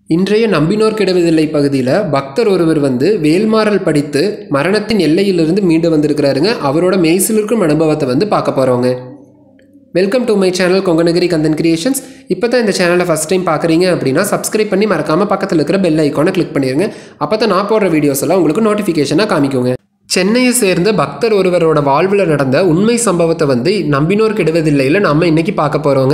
இன்றைய நம்பினோர் கெடுவதில்லை பகுதியில் பக்தர் ஒருவர் வேல் மாறல் படித்து மரணத்தின் எல்லையிலிருந்து மீண்டு வந்திருக்கிறாருங்க. அவரோட மெய்சிலிருக்கும் அனுபவத்தை பார்க்க போகிறோங்க. Welcome to my channel Konganagiri Kandhan creations. இப்போ தான் இந்த சேனலை ஃபஸ்ட் டைம் பார்க்குறீங்க அப்படின்னா சப்ஸ்கிரைப் பண்ணி மறக்காமல் பக்கத்தில் இருக்கிற பெல் ஐக்கானை கிளிக் பண்ணிடுங்க. அப்போ தான் நான் போடுற வீடியோஸ் எல்லாம் உங்களுக்கு நோட்டிஃபிகேஷனாக காமிக்குங்க. சென்னையை சேர்ந்த பக்தர் ஒருவரோட வாழ்வில் நடந்த உண்மை சம்பவத்தை நம்பினோர் கெடுவதில்லையில் நம்ம இன்றைக்கி பார்க்க போகிறோங்க.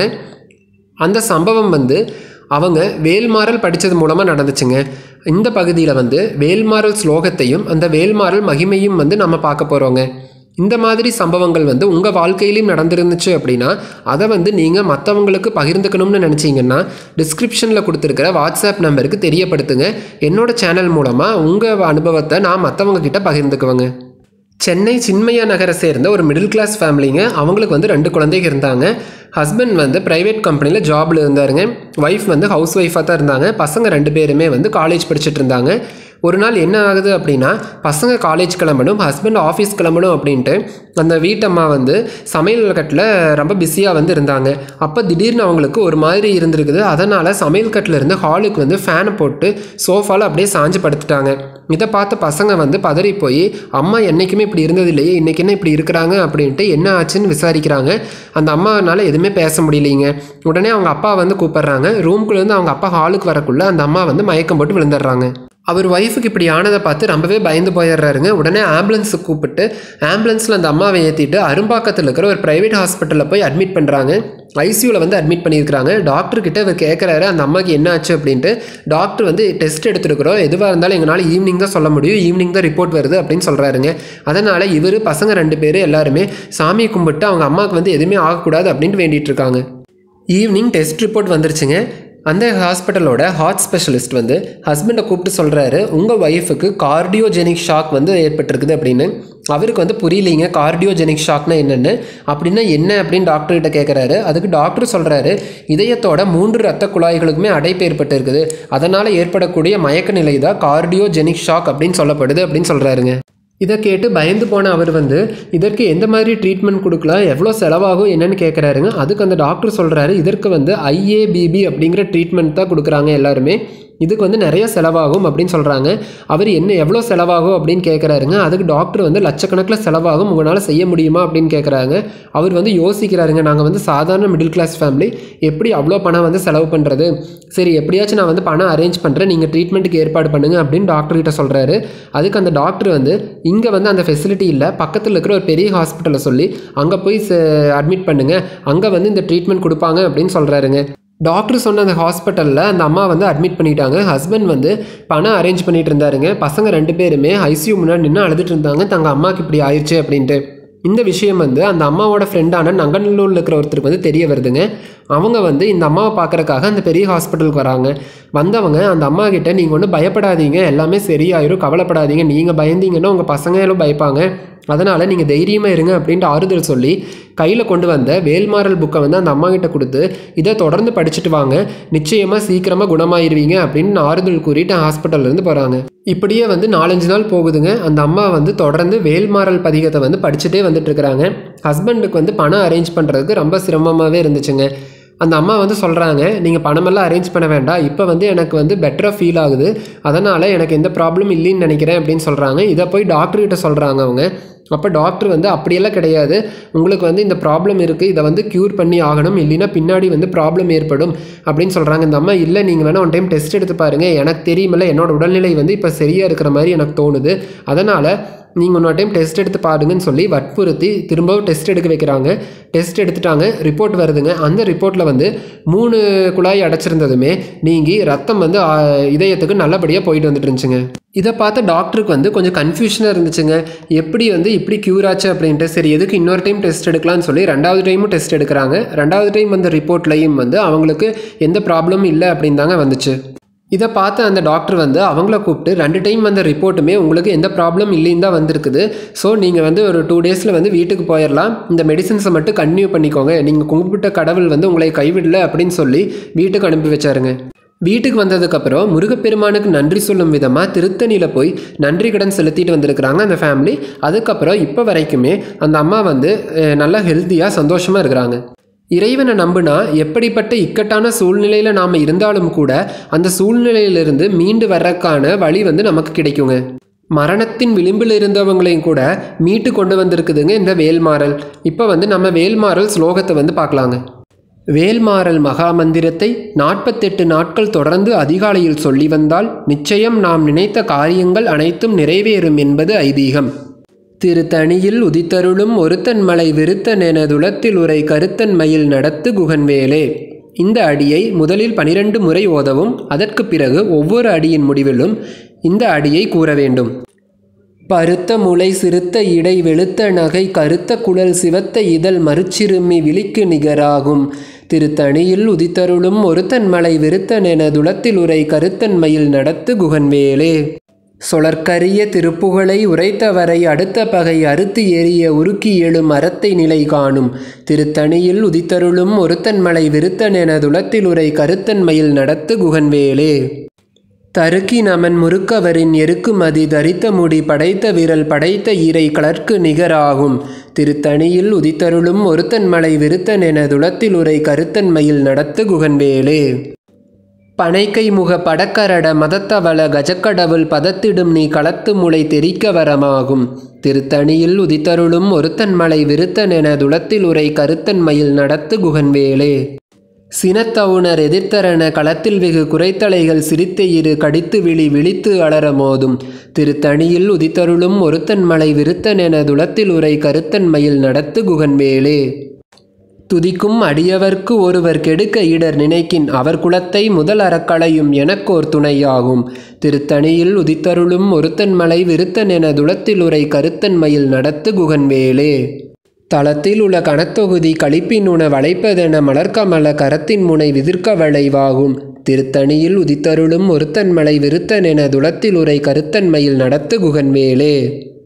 அந்த சம்பவம் அவங்க வேல்மாறல் படித்தது மூலமாக நடந்துச்சுங்க. இந்த பகுதியில் வேல்மாறல் ஸ்லோகத்தையும் அந்த வேல்மாறல் மகிமையும் நம்ம பார்க்க போகிறோங்க. இந்த மாதிரி சம்பவங்கள் உங்கள் வாழ்க்கையிலையும் நடந்துருந்துச்சு அப்படின்னா அதை நீங்கள் மற்றவங்களுக்கு பகிர்ந்துக்கணும்னு நினச்சிங்கன்னா டிஸ்கிரிப்ஷனில் கொடுத்துருக்கிற வாட்ஸ்அப் நம்பருக்கு தெரியப்படுத்துங்க. என்னோடய சேனல் மூலமாக உங்கள் அனுபவத்தை நான் மற்றவங்க கிட்ட பகிர்ந்துக்குவேங்க. சென்னை சின்மயா நகரை சேர்ந்த ஒரு மிடில் கிளாஸ் ஃபேமிலிங்க. அவங்களுக்கு 2 குழந்தைங்க இருந்தாங்க. ஹஸ்பண்ட் ப்ரைவேட் கம்பெனியில் ஜாபில் இருந்தாருங்க. ஒய்ஃப் ஹவுஸ் ஒய்ஃபாக தான் இருந்தாங்க. பசங்க 2 பேருமே காலேஜ் படிச்சுட்டு இருந்தாங்க. ஒரு நாள் என்ன ஆகுது அப்படின்னா, பசங்க காலேஜ் கிளம்பணும், ஹஸ்பண்ட் ஆஃபீஸ் கிளம்பணும் அப்படின்ட்டு அந்த வீட்டம்மா சமையல் கட்டில் ரொம்ப பிஸியாக இருந்தாங்க. அப்போ திடீர்னு அவங்களுக்கு ஒரு மாதிரி இருந்திருக்குது. அதனால் சமையல் கட்டில் இருந்து ஹாலுக்கு ஃபேனை போட்டு சோஃபாவில் அப்படியே சாஞ்சு படுத்துட்டாங்க. இதை பார்த்து பசங்க பதறி போய், அம்மா என்றைக்குமே இப்படி இருந்தது இல்லையே, இன்றைக்கி என்ன இப்படி இருக்கிறாங்க அப்படின்ட்டு என்ன ஆச்சுன்னு விசாரிக்கிறாங்க. அந்த அம்மாவனால் எதுவுமே பேச முடியலைங்க. உடனே அவங்க அப்பா கூப்பிட்றாங்க. ரூம்குள்ளேருந்து அவங்க அப்பா ஹாலுக்கு வரக்குள்ளே அந்த அம்மா மயக்கம் போட்டு விழுந்துடுறாங்க. அவர் ஒய்ஃபுக்கு இப்படி ஆனதை பார்த்து ரொம்பவே பயந்து போயிடுறாருங்க. உடனே ஆம்புலன்ஸுக்கு கூப்பிட்டு ஆம்புலன்ஸில் அந்த அம்மாவை ஏற்றிட்டு அரும்பாக்கத்தில் இருக்கிற ஒரு ப்ரைவேட் ஹாஸ்பிட்டலில் போய் அட்மிட் பண்ணுறாங்க. ஐசியூவில் அட்மிட் பண்ணியிருக்கிறாங்க. டாக்டர்கிட்ட இவர் கேட்குறாரு அந்த அம்மாவுக்கு என்ன ஆச்சு அப்படின்ட்டு. டாக்டர் டெஸ்ட் எடுத்துருக்குறோம், எதுவாக இருந்தாலும் எங்களால் ஈவினிங் தான் சொல்ல முடியும், ஈவினிங் தான் ரிப்போர்ட் வருது அப்படின்னு சொல்கிறாருங்க. அதனால் இவர் பசங்க 2 பேர் எல்லாருமே சாமியை கும்பிட்டு அவங்க அம்மாவுக்கு எதுவுமே ஆகக்கூடாது அப்படின்ட்டு வேண்டிகிட்டு இருக்காங்க. ஈவினிங் டெஸ்ட் ரிப்போர்ட் வந்துருச்சுங்க. அந்த ஹாஸ்பிட்டலோட ஹார்ட் ஸ்பெஷலிஸ்ட் ஹஸ்பண்டை கூப்பிட்டு சொல்கிறாரு, உங்கள் ஒய்ஃபுக்கு கார்டியோஜெனிக் ஷாக் ஏற்பட்டிருக்குது அப்படின்னு. அவருக்கு புரியலைங்க கார்டியோஜெனிக் ஷாக்னா என்னென்னு. அப்படின்னா என்ன அப்படின்னு டாக்டர்கிட்ட கேட்குறாரு. அதுக்கு டாக்டர் சொல்கிறாரு, இதயத்தோட 3 இரத்த குழாய்களுக்குமே அடைப்பு ஏற்பட்டு இருக்குது, அதனால் ஏற்படக்கூடிய மயக்க நிலை தான் கார்டியோஜெனிக் ஷாக் அப்படின்னு சொல்லப்படுது அப்படின்னு சொல்கிறாருங்க. இதை கேட்டு பயந்து போன அவர் இதற்கு எந்த மாதிரி ட்ரீட்மெண்ட் கொடுக்கலாம், எவ்வளோ செலவாகும் என்னன்னு கேட்குறாருங்க. அதுக்கு அந்த டாக்டர் சொல்கிறாரு, இதற்கு ஐஏபிபி அப்படிங்கிற ட்ரீட்மெண்ட் தான் கொடுக்குறாங்க எல்லாருமே, இதுக்கு நிறைய செலவாகும் அப்படின்னு சொல்கிறாங்க. அவர் எவ்வளோ செலவாகும் அப்படின்னு கேட்குறாருங்க. அதுக்கு டாக்டர் லட்சக்கணக்கில் செலவாகும், உங்களால் செய்ய முடியுமா அப்படின்னு கேட்குறாங்க. அவர் யோசிக்கிறாருங்க, நாங்கள் சாதாரண மிடில் கிளாஸ் ஃபேமிலி, எப்படி அவ்வளோ பணம் செலவு பண்ணுறது, சரி எப்படியாச்சும் நான் பணம் அரேஞ்ச் பண்ணுறேன், நீங்கள் ட்ரீட்மெண்ட்டுக்கு ஏற்பாடு பண்ணுங்கள் அப்படின்னு டாக்டர்கிட்ட சொல்கிறாரு. அதுக்கு அந்த டாக்டர் இங்கே அந்த ஃபெசிலிட்டி இல்லை, பக்கத்தில் இருக்கிற ஒரு பெரிய ஹாஸ்பிட்டலில் சொல்லி அங்கே போய் அட்மிட் பண்ணுங்கள், அங்கே இந்த ட்ரீட்மெண்ட் கொடுப்பாங்க அப்படின்னு சொல்கிறாருங்க. டாக்டர் சொன்ன அந்த ஹாஸ்பிட்டலில் அந்த அம்மா அட்மிட் பண்ணிட்டாங்க. ஹஸ்பண்ட் பணம் அரேஞ்ச் பண்ணிட்டு இருந்தாருங்க. பசங்க 2 பேருமே ஐசியூ முன்னாடி நின்று அழுதுட்டு இருந்தாங்க, தங்கள் அம்மாவுக்கு இப்படி ஆயிடுச்சு அப்படின்ட்டு. இந்த விஷயம் அந்த அம்மாவோட ஃப்ரெண்டான நங்கநல்லூரில் இருக்கிற ஒருத்தருக்கு தெரிய வருதுங்க. அவங்க இந்த அம்மாவை பார்க்குறக்காக அந்த பெரிய ஹாஸ்பிட்டலுக்கு வராங்க. வந்தவங்க அந்த அம்மா கிட்ட, நீங்கள் ஒன்றும் பயப்படாதீங்க, எல்லாமே சரியாயிரும், கவலைப்படாதீங்க, நீங்கள் பயந்தீங்கன்னா உங்கள் பசங்களும் பயப்பாங்க, அதனால் நீங்கள் தைரியமாக இருங்க அப்படின்ட்டு ஆறுதல் சொல்லி கையில் கொண்டு வந்த வேல்மாறல் புக்கை அந்த அம்மா கிட்ட கொடுத்து, இதை தொடர்ந்து படிச்சுட்டு வாங்க, நிச்சயமாக சீக்கிரமாக குணமாயிருவீங்க அப்படின்னு ஆறுதல் கூறிட்டு ஹாஸ்பிட்டல்லேருந்து போகிறாங்க. இப்படியே 4-5 நாள் போகுதுங்க. அந்த அம்மா தொடர்ந்து வேல்மாறல் பதிகத்தை படிச்சுட்டே வந்துட்டுருக்கிறாங்க. ஹஸ்பண்டுக்கு பணம் அரேஞ்ச் பண்ணுறதுக்கு ரொம்ப சிரமமாகவே இருந்துச்சுங்க. அந்த அம்மா சொல்கிறாங்க, நீங்கள் பணமெல்லாம் அரேஞ்ச் பண்ண வேண்டாம், இப்போ எனக்கு பெட்டராக ஃபீல் ஆகுது, அதனால் எனக்கு எந்த ப்ராப்ளம் இல்லைன்னு நினைக்கிறேன் அப்படின்னு சொல்கிறாங்க. இதை போய் டாக்டர்கிட்ட சொல்கிறாங்க அவங்க. அப்போ டாக்டர் அப்படியெல்லாம் கிடையாது, உங்களுக்கு இந்த ப்ராப்ளம் இருக்குது, இதை க்யூர் பண்ணி ஆகணும், இல்லைன்னா பின்னாடி ப்ராப்ளம் ஏற்படும் அப்படின்னு சொல்கிறாங்க. இந்த அம்மா, இல்லை நீங்கள் வேணால் 1 டைம் டெஸ்ட் எடுத்து பாருங்கள், எனக்கு தெரியுமில்ல, என்னோடய உடல்நிலை இப்போ சரியாக இருக்கிற மாதிரி எனக்கு தோணுது, அதனால் நீங்கள் 1 டைம் டெஸ்ட் எடுத்து பாருங்கன்னு சொல்லி வற்புறுத்தி திரும்பவும் டெஸ்ட் எடுக்க வைக்கிறாங்க. டெஸ்ட் எடுத்துட்டாங்க, ரிப்போர்ட் வருதுங்க. அந்த ரிப்போர்ட்டில் 3 குழாய் அடைச்சிருந்ததுமே நீங்கி ரத்தம் இதயத்துக்கு நல்லபடியாக போயிட்டு வந்துட்டு இருந்துச்சுங்க. இதை பார்த்த டாக்டருக்கு கொஞ்சம் கன்ஃபியூஷனாக இருந்துச்சுங்க, எப்படி இப்படி க்யூர் ஆச்சு அப்படின்ட்டு. சரி எதுக்கு இன்னொரு டைம் டெஸ்ட் எடுக்கலாம்னு சொல்லி 2வது டைமும் டெஸ்ட் எடுக்கிறாங்க. 2வது டைம் ரிப்போர்ட்லையும் அவங்களுக்கு எந்த ப்ராப்ளமும் இல்லை அப்படின்னு தாங்க வந்துச்சு. இதை பார்த்து அந்த டாக்டர் அவங்கள கூப்பிட்டு 2 டைம் ரிப்போர்ட்டுமே உங்களுக்கு எந்த ப்ராப்ளம் இல்லைன்னு தான் வந்திருக்குது, ஸோ நீங்கள் ஒரு 2 டேஸில் வீட்டுக்கு போயிடலாம், இந்த மெடிசன்ஸை மட்டும் கன்டினியூ பண்ணிக்கோங்க, நீங்கள் கும்பிட்ட கடவுள் உங்களை கைவிடலை அப்படின்னு சொல்லி வீட்டுக்கு அனுப்பி வச்சாருங்க. வீட்டுக்கு வந்ததுக்கப்புறம் முருகப்பெருமானுக்கு நன்றி சொல்லும் விதமாக திருத்தணியில் போய் நன்றி கடன் செலுத்திட்டு வந்திருக்கிறாங்க அந்த ஃபேமிலி. அதுக்கப்புறம் இப்போ வரைக்குமே அந்த அம்மா நல்லா ஹெல்த்தியாக சந்தோஷமாக இருக்கிறாங்க. இறைவனை நம்புனா எப்படிப்பட்ட இக்கட்டான சூழ்நிலையில் நாம் இருந்தாலும் கூட அந்த சூழ்நிலையிலிருந்து மீண்டு வர்றதுக்கான வழி நமக்கு கிடைக்குங்க. மரணத்தின் விளிம்பில் இருந்தவங்களையும் கூட மீட்டு கொண்டு வந்திருக்குதுங்க இந்த வேல்மாறல். இப்போ நம்ம வேல்மாறல் ஸ்லோகத்தை பார்க்கலாங்க. வேல்மாறல் மகாமந்திரத்தை 48 நாட்கள் தொடர்ந்து அதிகாலையில் சொல்லி வந்தால் நிச்சயம் நாம் நினைத்த காரியங்கள் அனைத்தும் நிறைவேறும் என்பது ஐதீகம். திருத்தணியில் உதித்தருளும் ஒருத்தன் மலை விருத்தன் என துளத்தில் உரை கருத்தன் மயில் நடத்து குகன்வேலே. இந்த அடியை முதலில் 12 முறை ஓதவும் அதற்கு பிறகு ஒவ்வொரு அடியின் முடிவிலும் இந்த அடியை கூற வேண்டும். பருத்த முளை சிறுத்த இடை வெளுத்த நகை கருத்த குழல் சிவத்த இதழ் மறுச்சிறுமி விழிக்கு நிகராகும். திருத்தணியில் உதித்தருளும் ஒருத்தன் மலை விருத்தன் என துளத்தில் உரை கருத்தன் மயில் நடத்து குகன்வேலே. சொலற்கரிய திருப்புகழை உரைத்தவரை அடுத்த பகை அறுத்து எரிய உருக்கி எழும் அறத்தை நிலை காணும். திருத்தணியில் உதித்தருளும் ஒருத்தன் மலை விருத்தன் என துளத்தில் உரை கருத்தன் மயில் நடத்து குகன்வேலே. தருக்கி நமன் முறுக்கவரின் எருக்கு மதி தரித்த முடி படைத்த விரல் படைத்த ஈரை கலர்க்கு நிகராகும். திருத்தணியில் உதித்தருளும் ஒருத்தன் மலை விருத்தன் என துளத்தில் உரை கருத்தன் மயில் நடத்து குகன்வேலே. பனைக்கை முக படக்கரட மதத்தவள கஜக்கடவுள் பதத்திடும் நீ களத்து முளை தெரிக்க வரமாகும். திருத்தணியில் உதித்தருளும் ஒருத்தன் மலை விருத்தன் என துளத்தில் உரை கருத்தன் மயில் நடத்து குகன்வேலே. சினத்தவுணர் எதிர்த்தரன களத்தில் வெகு குறைத்தலைகள் சிரித்த இரு கடித்து விழி விழித்து அலர மோதும். திருத்தணியில் உதித்தருளும் ஒருத்தன் மலை விருத்தன் என துளத்தில் உரை கருத்தன் மயில் நடத்து குகன்வேலே. துதிக்கும் அடியவர்க்கு ஒருவர் கெடுக்க இடர் நினைக்கின் அவர் குலத்தை முதல் அறக்களையும் எனக்கோர் துணையாகும். திருத்தணியில் உதித்தருளும் ஒருத்தன் மலை விருத்தன் என துளத்தில் உரை கருத்தன் மயில் நடத்து குகன்வேலே. தளத்தில் உள்ள கணத்தொகுதி களிப்பின் உண வளைப்பதென மலர்கமல கரத்தின் முனை விதிர்க்க வளைவாகும். திருத்தணியில் உதித்தருளும் ஒருத்தன் மலை விருத்தன் என துளத்தில் உரை கருத்தன் மயில் நடத்து குகன்வேலே.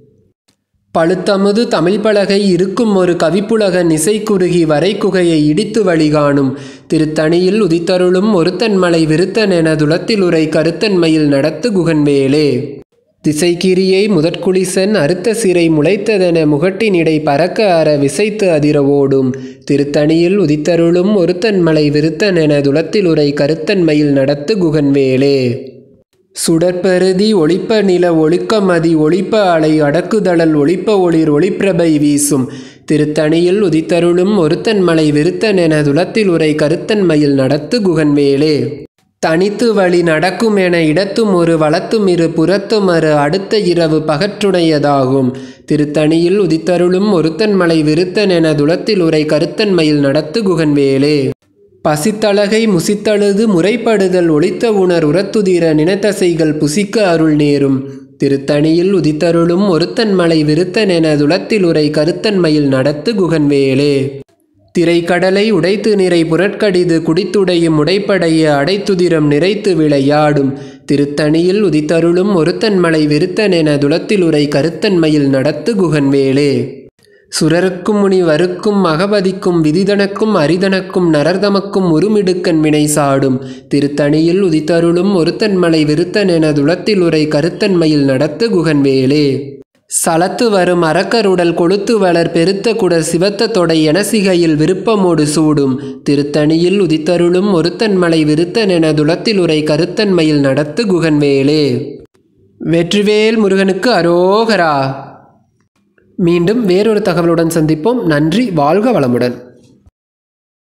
பழுத்தமுது தமிழ் பலகை இருக்கும் ஒரு கவிப்புலகன் இசை குறுகி வரை குகையை இடித்து வழிகாணும். திருத்தணியில் உதித்தருளும் ஒருத்தன் மலை விருத்தன் என துளத்தில் உரை கருத்தன் மயில் நடத்து குகன்வேலே. திசைக்கிரியை முதற்குளிசன் அறுத்த சிறை முளைத்ததென முகட்டினிடை பறக்க அற விசைத்து அதிர ஓடும். திருத்தணியில் உதித்தருளும் ஒருத்தன் மலை விருத்தன் என துளத்தில் உரை கருத்தன் மயில் நடத்து குகன்வேலே. சுடற்பெருதி ஒளிப்ப நில ஒளிக்க மதி ஒளிப்ப அலை அடக்குதழல் ஒளிப்ப ஒளிர் ஒளிப்பிரபை வீசும். திருத்தணியில் உதித்தருளும் ஒருத்தன் மலை விருத்தன் என துளத்தில் உரை கருத்தன் மயில் நடத்து குகன்வேலே. தனித்து வழி நடக்கும் என இடத்தும் ஒரு வலத்தும் இரு புறத்தும் அறு அடுத்த இரவு பகற்றுடையதாகும். திருத்தணியில் உதித்தருளும் ஒருத்தன் மலை விருத்தன் என துளத்தில் உரை கருத்தன் மயில் நடத்து குகன்வேலே. பசித்தழகை முசித்தழுது முறைப்படுதல் ஒளித்த உணர் உரத்துதிர நினைத்தசைகள் புசிக்க அருள் நேரும். திருத்தணியில் உதித்தருளும் ஒருத்தன் மலை விருத்தன் என துளத்தில் உரை கருத்தன் மயில் நடத்து குகன்வேலே. திரைக்கடலை உடைத்து நிறை புறற்கடிது குடித்துடையும் உடைப்படைய அடைத்துதிரம் நிறைத்து விளையாடும். திருத்தணியில் உதித்தருளும் ஒருத்தன் மலை விருத்தன் என துளத்தில் உரை கருத்தன் மயில் நடத்து குகன்வேலே. சுரருக்கும் முனி வருக்கும் மகபதிக்கும் விதிதனக்கும் அரிதனக்கும் நரர்தமக்கும் உருமிடுக்கன் வினை சாடும். திருத்தணியில் உதித்தருளும் ஒருத்தன் மலை விருத்தன் என துளத்தில் உரை கருத்தன் மயில் நடத்து குகன்வேலே. சலத்து வரும் அரக்கருடல் கொளுத்து வளர் பெருத்த குடர் சிவத்த தொடை என சிகையில் விருப்பமோடு சூடும். திருத்தணியில் உதித்தருளும் ஒருத்தன் மலை விருத்தன் என துளத்தில் உரை கருத்தன் மயில் நடத்து குகன்வேலே. வெற்றிவேல் முருகனுக்கு அரோகரா. மீண்டும் வேறொரு தகவலுடன் சந்திப்போம். நன்றி. வாழ்க வளமுடன்.